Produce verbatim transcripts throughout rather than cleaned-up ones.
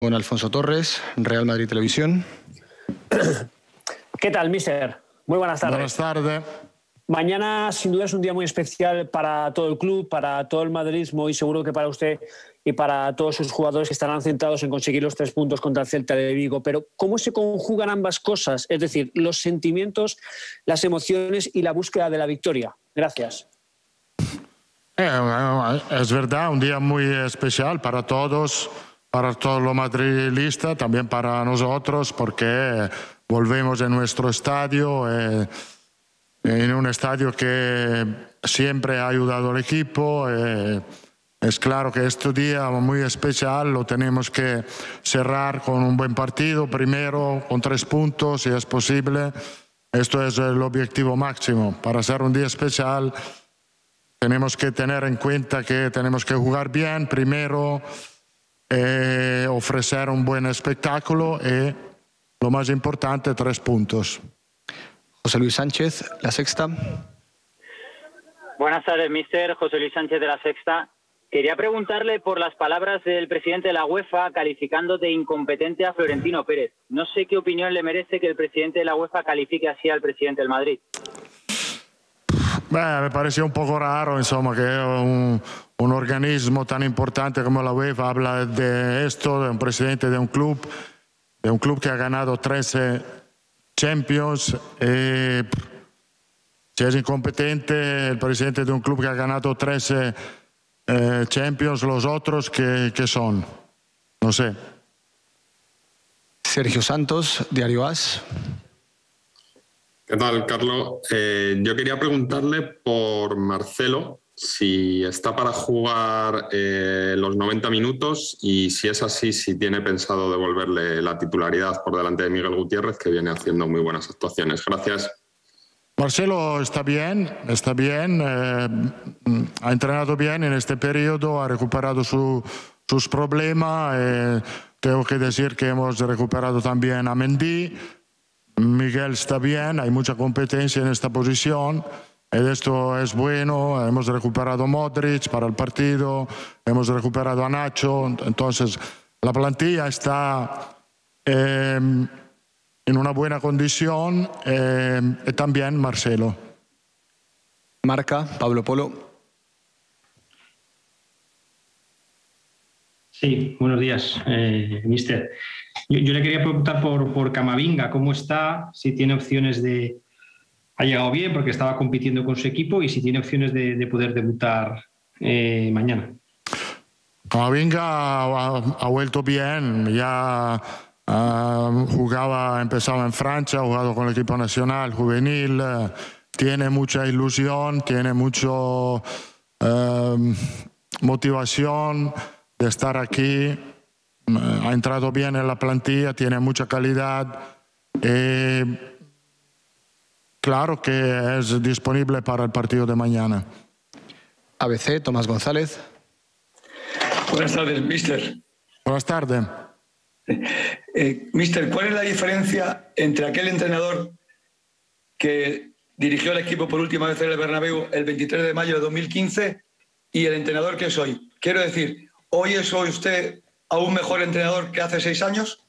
con Alfonso Torres, Real Madrid Televisión. ¿Qué tal, mister? Muy buenas tardes. Buenas tardes. Mañana, sin duda, es un día muy especial para todo el club, para todo el madridismo y seguro que para usted y para todos sus jugadores que estarán centrados en conseguir los tres puntos contra el Celta de Vigo. Pero, ¿cómo se conjugan ambas cosas? Es decir, los sentimientos, las emociones y la búsqueda de la victoria. Gracias. Eh, es verdad, un día muy especial para todos, para todos los madridistas, también para nosotros, porque volvemos en nuestro estadio, eh, en un estadio que siempre ha ayudado al equipo. Eh, es claro que este día muy especial lo tenemos que cerrar con un buen partido, primero con tres puntos, si es posible. Esto es el objetivo máximo. Para ser un día especial tenemos que tener en cuenta que tenemos que jugar bien primero, eh, ofrecer un buen espectáculo y, lo más importante, tres puntos. José Luis Sánchez, La Sexta. Buenas tardes, mister. José Luis Sánchez de La Sexta. Quería preguntarle por las palabras del presidente de la UEFA calificando de incompetente a Florentino Pérez. No sé qué opinión le merece que el presidente de la UEFA califique así al presidente del Madrid. Beh, me pareció un poco raro, insomma, que un, un organismo tan importante como la UEFA habla de esto, de un presidente de un club, de un club que ha ganado trece Champions. Eh, si es incompetente el presidente de un club que ha ganado trece eh, Champions, los otros, ¿qué, qué son? No sé. Sergio Santos, Diario As. ¿Qué tal, Carlos? Eh, yo quería preguntarle por Marcelo, si está para jugar eh, los noventa minutos y si es así, si tiene pensado devolverle la titularidad por delante de Miguel Gutiérrez, que viene haciendo muy buenas actuaciones. Gracias. Marcelo está bien, está bien, eh, ha entrenado bien en este periodo, ha recuperado su, sus problemas. Eh, tengo que decir que hemos recuperado también a Mendy. Miguel está bien, hay mucha competencia en esta posición. Esto es bueno, hemos recuperado a Modric para el partido, hemos recuperado a Nacho, entonces la plantilla está eh, en una buena condición eh, y también Marcelo. Marca, Pablo Polo. Sí, buenos días, eh, mister. Yo, yo le quería preguntar por, por Camavinga, ¿cómo está? Si tiene opciones de... Ha llegado bien porque estaba compitiendo con su equipo y si tiene opciones de, de poder debutar eh, mañana. Camavinga ha, ha vuelto bien, ya uh, jugaba, empezaba en Francia, ha jugado con el equipo nacional juvenil, uh, tiene mucha ilusión, tiene mucha uh, motivación de estar aquí, uh, ha entrado bien en la plantilla, tiene mucha calidad. Eh, Claro que es disponible para el partido de mañana. A B C, Tomás González. Buenas tardes, mister. Buenas tardes. Eh, mister, ¿cuál es la diferencia entre aquel entrenador que dirigió el equipo por última vez en el Bernabéu el veintitrés de mayo de dos mil quince y el entrenador que es hoy? Quiero decir, ¿hoy es hoy usted aún mejor entrenador que hace seis años?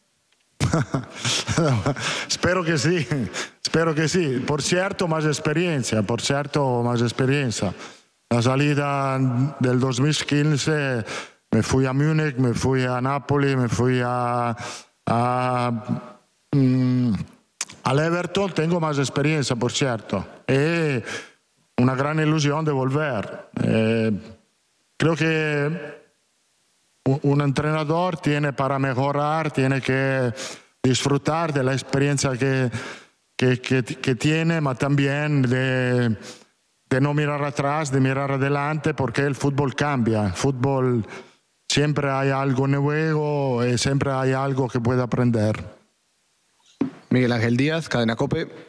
Espero que sí, espero que sí. Por cierto, más experiencia, por cierto, más experiencia. La salida del dos mil quince, me fui a Múnich, me fui a Nápoles, me fui a, a, um, al Everton, tengo más experiencia, por cierto. Y una gran ilusión de volver. Eh, creo que un entrenador tiene para mejorar, tiene que disfrutar de la experiencia que, que, que, que tiene, pero también de, de no mirar atrás, de mirar adelante, porque el fútbol cambia. El fútbol siempre hay algo nuevo y siempre hay algo que puede aprender. Miguel Ángel Díaz, Cadena COPE.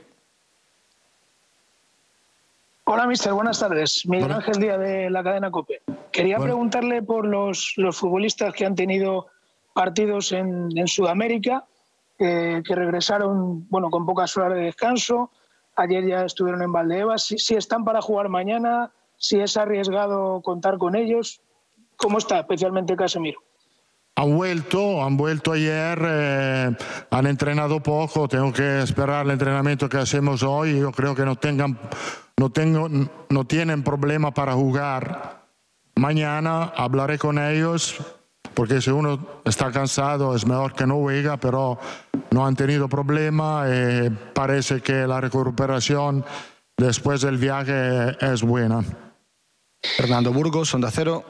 Hola, mister. Buenas tardes. Miguel Hola. Ángel Díaz de la Cadena COPE. Quería Bueno. preguntarle por los, los futbolistas que han tenido partidos en, en Sudamérica, eh, que regresaron bueno, con pocas horas de descanso. Ayer ya estuvieron en Valdebebas. Si, si están para jugar mañana, si es arriesgado contar con ellos. ¿Cómo está especialmente Casemiro? han vuelto, han vuelto ayer, eh, han entrenado poco, tengo que esperar el entrenamiento que hacemos hoy. Yo creo que no tengan, no tengo, no tienen problema para jugar. Mañana hablaré con ellos, porque si uno está cansado es mejor que no juega, pero no han tenido problema. Eh, parece que la recuperación después del viaje es buena. Fernando Burgos, Onda Cero.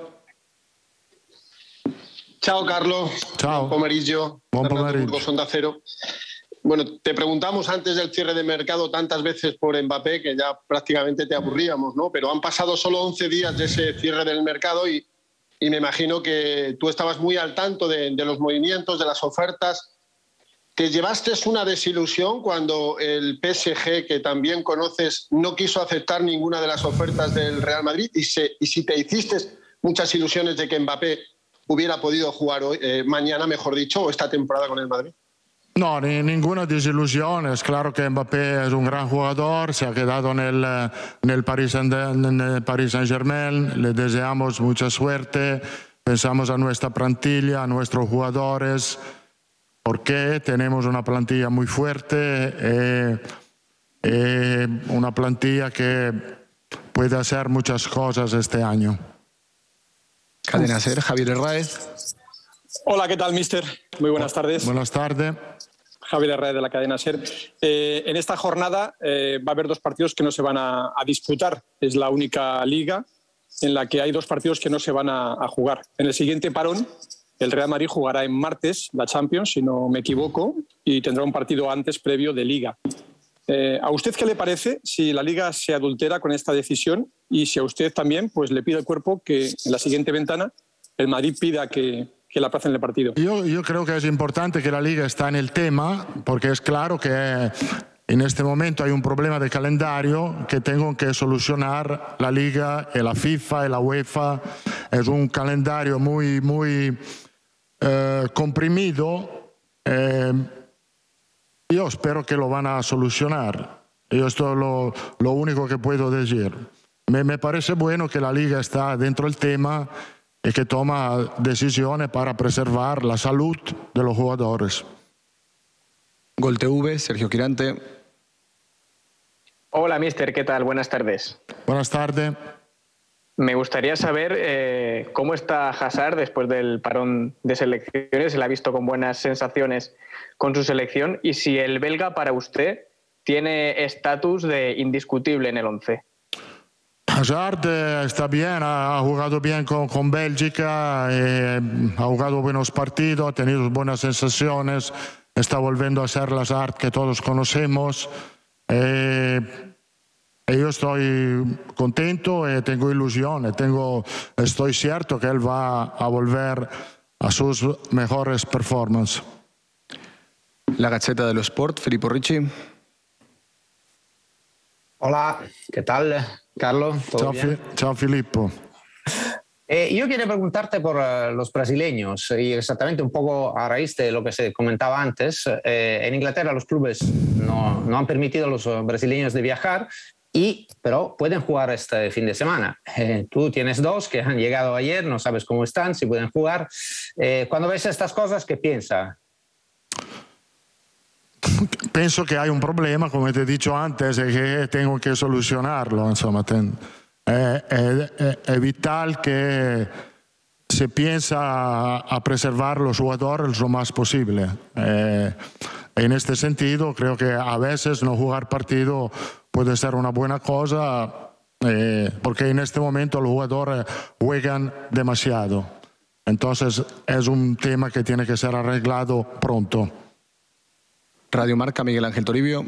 Ciao Carlo. Ciao. Buon pomeriggio. Buon Fernando pomeriggio. Burgos, Onda Cero. Bueno, te preguntamos antes del cierre de mercado tantas veces por Mbappé que ya prácticamente te aburríamos, ¿no? Pero han pasado solo once días de ese cierre del mercado y, y me imagino que tú estabas muy al tanto de, de los movimientos, de las ofertas. ¿Te llevaste una desilusión cuando el P S G, que también conoces, no quiso aceptar ninguna de las ofertas del Real Madrid? Y, se, y si te hiciste muchas ilusiones de que Mbappé hubiera podido jugar hoy, eh, mañana, mejor dicho, o esta temporada con el Madrid. No, ni, ninguna desilusión. Es claro que Mbappé es un gran jugador, se ha quedado en el, en el Paris Saint-Germain, le deseamos mucha suerte, pensamos a nuestra plantilla, a nuestros jugadores, porque tenemos una plantilla muy fuerte, eh, eh, una plantilla que puede hacer muchas cosas este año. Cadena Ser, Javier Herráez. Hola, ¿qué tal, mister? Muy buenas tardes. Buenas tardes. Javier Herráez de la cadena SER. Eh, en esta jornada eh, va a haber dos partidos que no se van a, a disputar. Es la única liga en la que hay dos partidos que no se van a, a jugar. En el siguiente parón, el Real Madrid jugará en martes la Champions, si no me equivoco, y tendrá un partido antes previo de Liga. Eh, ¿A usted qué le parece si la Liga se adultera con esta decisión? Y si a usted también pues, le pide el cuerpo que en la siguiente ventana el Madrid pida que... que la aplacen el partido. Yo, yo creo que es importante que la Liga está en el tema, porque es claro que en este momento hay un problema de calendario que tengo que solucionar la Liga y la FIFA y la UEFA. Es un calendario muy, muy eh, comprimido. Eh, yo espero que lo van a solucionar. Yo esto es lo, lo único que puedo decir. Me, me parece bueno que la Liga está dentro del tema y que toma decisiones para preservar la salud de los jugadores. Gol T V, Sergio Quirante. Hola, mister, ¿qué tal? Buenas tardes. Buenas tardes. Me gustaría saber eh, cómo está Hazard después del parón de selecciones. Se la ha visto con buenas sensaciones con su selección. Y si el belga, para usted, tiene estatus de indiscutible en el once. Hazard está bien, ha jugado bien con, con Bélgica, eh, ha jugado buenos partidos, ha tenido buenas sensaciones, está volviendo a ser la Hazard que todos conocemos. Eh, y yo estoy contento y tengo ilusión, tengo, estoy cierto que él va a volver a sus mejores performances. La Gazzetta dello Sport, Filippo Ricci. Hola, ¿qué tal, Carlos? Ciao, Fi- ciao Filippo. Eh, yo quería preguntarte por uh, los brasileños y exactamente un poco a raíz de lo que se comentaba antes. Eh, en Inglaterra los clubes no, no han permitido a los brasileños de viajar, y, pero pueden jugar este fin de semana. Eh, tú tienes dos que han llegado ayer, no sabes cómo están, si pueden jugar. Eh, cuando ves estas cosas, ¿qué piensas? Penso che hai un problema, come ti ho detto antes, e che tengo che solucionarlo. Insomma, ten, è, è, è, è vital que se piensa a preservar los jugadores lo más posible. Eh, en este sentido, creo que a veces no jugar partido puede ser una buena cosa, eh, porque en este momento los jugadores juegan demasiado. Entonces, es un tema que tiene que ser arreglado pronto. Radio Marca, Miguel Ángel Toribio.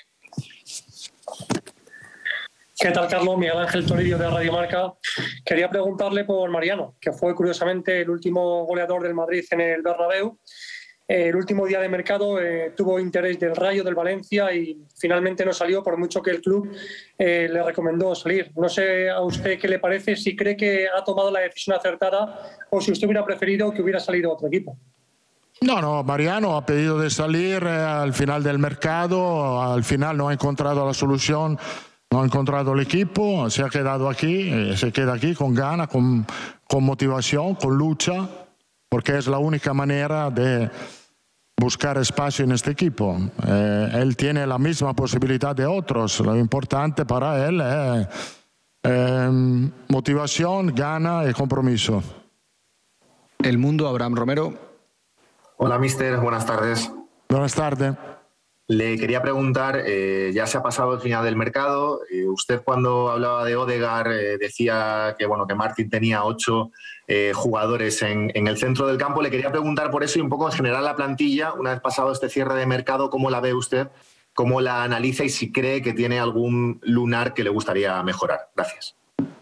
¿Qué tal, Carlos? Miguel Ángel Toribio de Radio Marca. Quería preguntarle por Mariano, que fue curiosamente el último goleador del Madrid en el Bernabéu. Eh, el último día de mercado eh, tuvo interés del Rayo, del Valencia, y finalmente no salió, por mucho que el club eh, le recomendó salir. No sé a usted qué le parece, si cree que ha tomado la decisión acertada o si usted hubiera preferido que hubiera salido otro equipo. No, no, Mariano ha pedido de salir eh, al final del mercado, al final no ha encontrado la solución, no ha encontrado el equipo, se ha quedado aquí, eh, se queda aquí con ganas, con, con motivación, con lucha, porque es la única manera de buscar espacio en este equipo. Eh, él tiene la misma posibilidad de otros. Lo importante para él es eh, motivación, gana y compromiso. El Mundo, Abraham Romero. Hola, mister. Buenas tardes. Buenas tardes. Le quería preguntar, eh, ya se ha pasado el final del mercado. Eh, usted cuando hablaba de Odegaard eh, decía que, bueno, que Martin tenía ocho eh, jugadores en, en el centro del campo. Le quería preguntar por eso y un poco en general la plantilla, una vez pasado este cierre de mercado, ¿cómo la ve usted? ¿Cómo la analiza y si cree que tiene algún lunar que le gustaría mejorar? Gracias.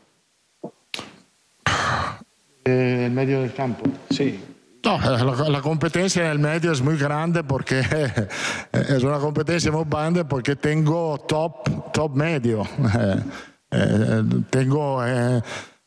Eh, el medio del campo. Sí. No, la, la competencia en el medio es muy grande porque es una competencia muy grande porque tengo top, top medio. Eh, eh, tengo eh,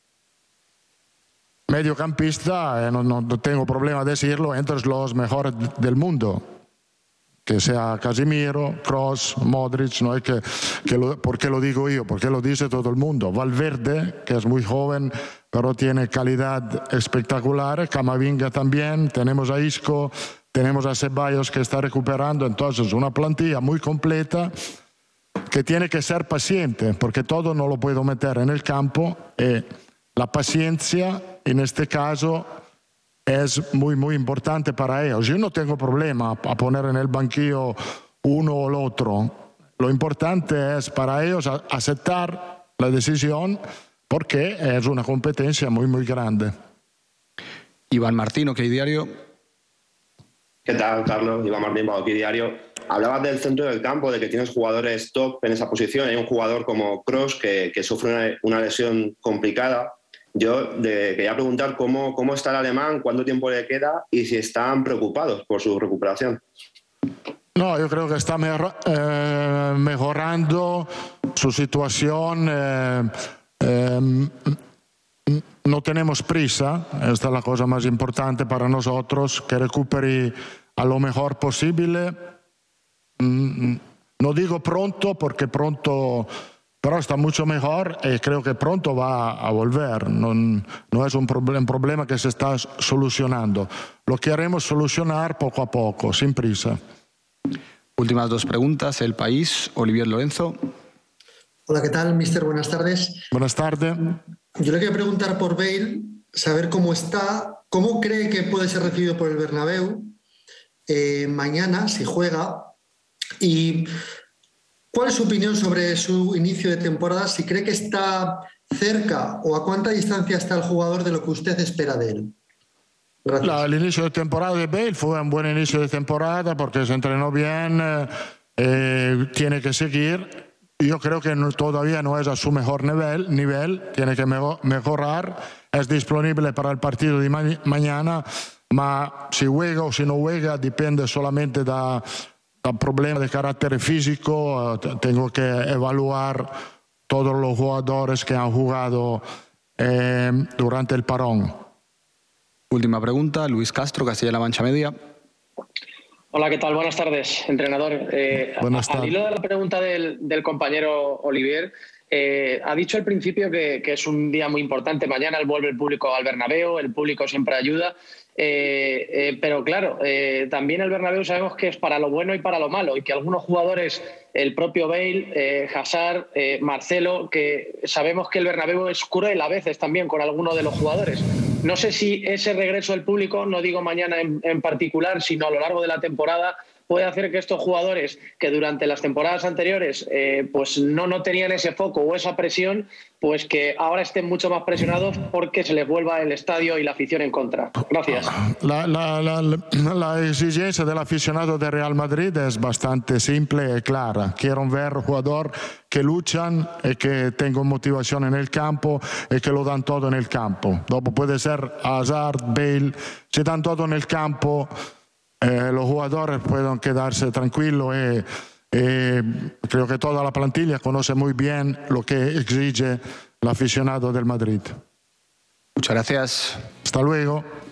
mediocampista, eh, no, no tengo problema de decirlo, entre los mejores del mundo. Que sea Casemiro, Kroos, Modric, no es que, que lo, ¿por qué lo digo yo? Porque lo dice todo el mundo. Valverde, que es muy joven, pero tiene calidad espectacular. Camavinga también. Tenemos a Isco, tenemos a Ceballos que está recuperando. Entonces, una plantilla muy completa que tiene que ser paciente, porque todo no lo puedo meter en el campo. Y la paciencia, en este caso, es muy, muy importante para ellos. Yo no tengo problema a poner en el banquillo uno o el otro. Lo importante es para ellos aceptar la decisión porque es una competencia muy, muy grande. Iván Martín, OK Diario. ¿Qué tal, Carlos? Iván Martín, OK Diario. Hablabas del centro del campo, de que tienes jugadores top en esa posición. Hay un jugador como Kroos que, que sufre una, una lesión complicada. Yo de, quería preguntar cómo, cómo está el alemán, cuánto tiempo le queda y si están preocupados por su recuperación. No, yo creo que está mejor, eh, mejorando su situación. Eh, eh, no tenemos prisa, esta es la cosa más importante para nosotros, que recupere a lo mejor posible. Mm, no digo pronto, porque pronto... Pero está mucho mejor y creo que pronto va a volver. No, no es un, problem, un problema que se está solucionando. Lo queremos solucionar poco a poco, sin prisa. Últimas dos preguntas. El País, Olivier Lorenzo. Hola, ¿qué tal, mister? Buenas tardes. Buenas tardes. Yo le quería preguntar por Bale, saber cómo está, cómo cree que puede ser recibido por el Bernabéu eh, mañana, si juega, y... ¿cuál es su opinión sobre su inicio de temporada? Si cree que está cerca o a cuánta distancia está el jugador de lo que usted espera de él. La, el inicio de temporada de Bale fue un buen inicio de temporada porque se entrenó bien, eh, eh, tiene que seguir. Yo creo que no, todavía no es a su mejor nivel, nivel tiene que me, mejorar. Es disponible para el partido de ma mañana, ma si juega o si no juega depende solamente de... un problema de carácter físico, tengo que evaluar todos los jugadores que han jugado eh, durante el parón. Última pregunta, Luis Castro, Castilla-La Mancha Media. Hola, ¿qué tal? Buenas tardes, entrenador. Eh, Buenas tardes. Al hilo de la pregunta del, del compañero Olivier, eh, ha dicho al principio que, que es un día muy importante. Mañana vuelve el público al Bernabéu, el público siempre ayuda. Eh, eh, pero claro, eh, también el Bernabéu sabemos que es para lo bueno y para lo malo y que algunos jugadores, el propio Bale, eh, Hazard, eh, Marcelo, que sabemos que el Bernabéu es cruel a veces también con algunos de los jugadores. No sé si ese regreso del público, no digo mañana en, en particular, sino a lo largo de la temporada, puede hacer que estos jugadores que durante las temporadas anteriores eh, pues no, no tenían ese foco o esa presión, pues que ahora estén mucho más presionados porque se les vuelva el estadio y la afición en contra. Gracias. La, la, la, la exigencia del aficionado de Real Madrid es bastante simple y clara. Quiero ver jugadores que luchan y que tengan motivación en el campo y que lo dan todo en el campo. Dopo puede ser Hazard, Bale, si dan todo en el campo, eh, los jugadores pueden quedarse tranquilos y Eh, creo que toda la plantilla conoce muy bien lo que exige el aficionado del Madrid. Muchas gracias. Hasta luego.